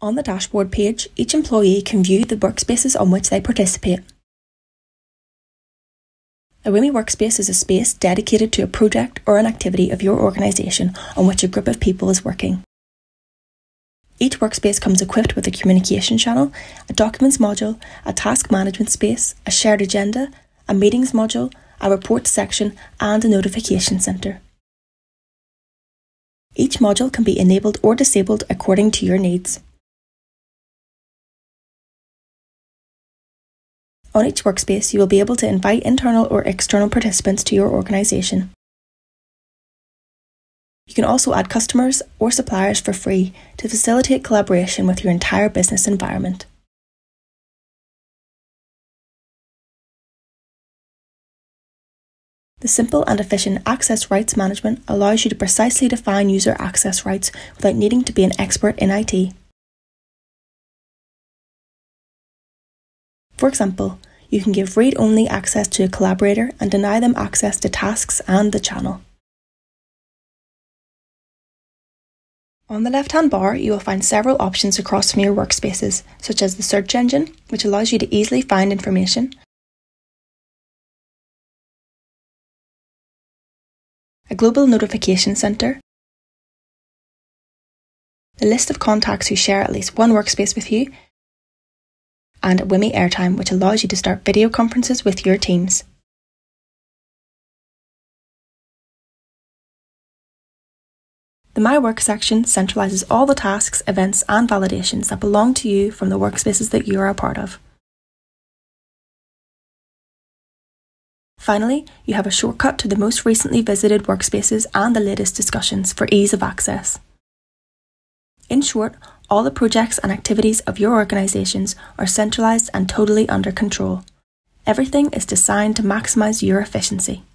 On the dashboard page, each employee can view the workspaces on which they participate. A Wimi workspace is a space dedicated to a project or an activity of your organisation on which a group of people is working. Each workspace comes equipped with a communication channel, a documents module, a task management space, a shared agenda, a meetings module, a reports section, and a notification centre. Each module can be enabled or disabled according to your needs. On each workspace, you will be able to invite internal or external participants to your organisation. You can also add customers or suppliers for free to facilitate collaboration with your entire business environment. The simple and efficient access rights management allows you to precisely define user access rights without needing to be an expert in IT. For example, you can give read-only access to a collaborator and deny them access to tasks and the channel. On the left-hand bar, you will find several options across from your workspaces, such as the search engine, which allows you to easily find information, a global notification centre, the list of contacts who share at least one workspace with you, and Wimi Airtime, which allows you to start video conferences with your teams. The My Work section centralises all the tasks, events and validations that belong to you from the workspaces that you are a part of. Finally, you have a shortcut to the most recently visited workspaces and the latest discussions for ease of access. In short, all the projects and activities of your organisations are centralised and totally under control. Everything is designed to maximise your efficiency.